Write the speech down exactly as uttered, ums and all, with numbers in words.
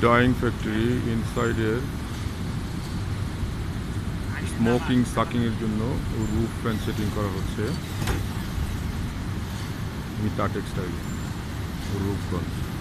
Dyeing factory ইনসাইডের smoking sucking এর জন্য রুফ ফ্যান সেটিং করা হচ্ছে মিতা টেক্সটাইল রূপগঞ্জ।